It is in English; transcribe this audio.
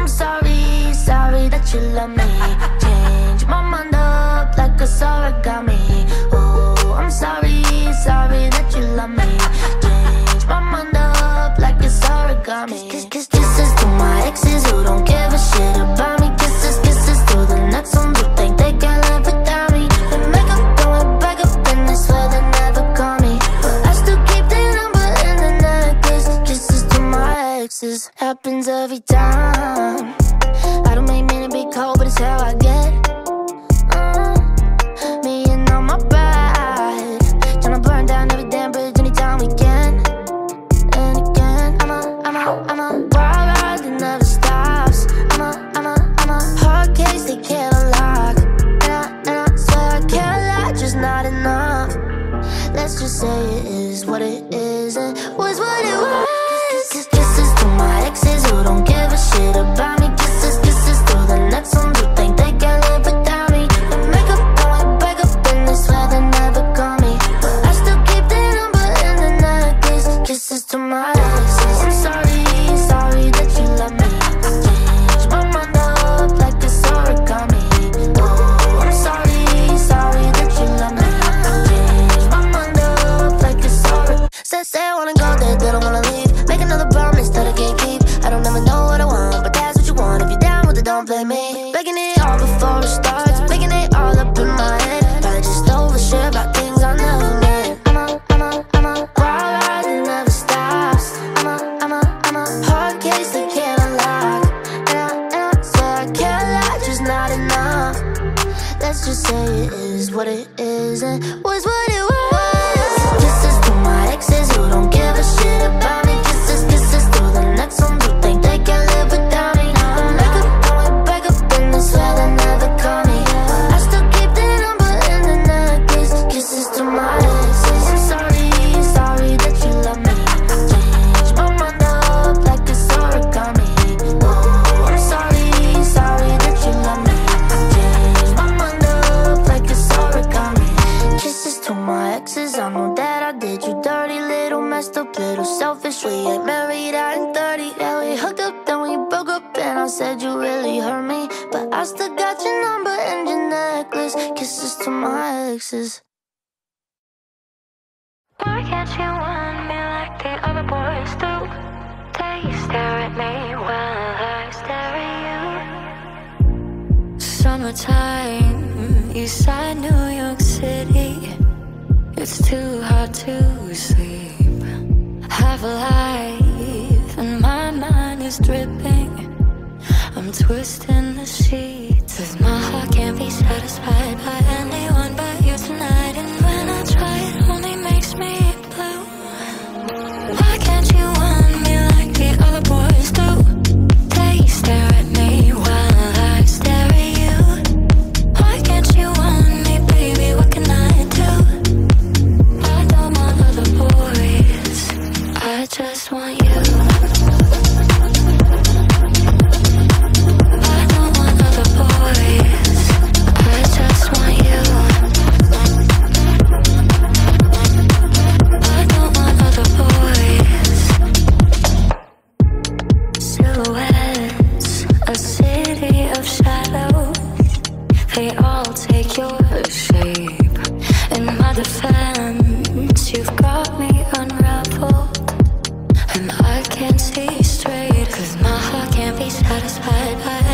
I'm sorry, sorry that you love me. Change my mind up like a origami. Oh, I'm sorry, sorry that you love me. Change my mind up like it's origami. Kisses to my exes who don't give a shit about me. Kisses to the next ones who think they can live without me. They make up, going back up, and they swear they never call me, but I still keep their number in the necklace. Kisses to my exes, happens every time. I don't make men be cold, but it's how I get. Me and all my pride, tryna burn down every damn bridge anytime we can. And again, I'm a wild ride that never stops. I'm a hard case they can't unlock. And I swear I can't lie, just not enough. Let's just say it is what it is and was what it was. Kisses to my exes who don't give a shit about me. Kisses to the next ones who think they can live without me. They make up, going back up, and they swear they never call me, but I still keep their number in the necklace. Kisses to my exes. I'm sorry, sorry that you love me. Change my mind up like it's origami. Oh, I'm sorry, sorry that you love me. Change my mind up like it's origami. Say I wanna go there, they don't wanna leave. Make another promise that I can't keep. I don't ever know what I want, but that's what you want. If you're down with it, don't blame me. Making it all before it starts, making it all up in my head. I just overshare about things I never meant. I'm a wild ride that never stops. I'm a hard case they can't unlock. And I swear I can't lie, just not enough. Let's just say it is what it is and was what it was. Kisses to my exes who don't give a shit about me. Kisses to the next ones who think they can live without me. They make up, going back up, and they swear they never call me, but I still keep their number in the necklace. Kisses to my exes. I'm sorry, sorry that you love me. Change my mind up like it's origami. Oh, I'm sorry, sorry that you love me. Change my mind up like it's origami. Kisses to my exes, I know that I did you dirty. Little messed up, little selfish. We ain't married, I ain't 30. Yeah, we hooked up, then we broke up, and I said you really hurt me, but I still got your number and your necklace. Kisses to my exes. Why can't you want me like the other boys do? They stare at me while I stare at you. Summertime, east side New York City. It's too hard to sleep. Have a life and my mind is dripping. I'm twisting the sheets, 'cause my heart can't be satisfied by anyone but you tonight. And when I try, it only makes me blue. Why can't you want me like the other boys do? They stare at me while I stare at you. Why can't you want me, baby? What can I do? I don't want other boys, I just want you. I don't want other boys, I just want you. I don't want other boys. Silhouettes, a city of shadows. They all take your shape. In my defense, you've got me unraveled, and I can't see straight, 'cause my heart can't be satisfied by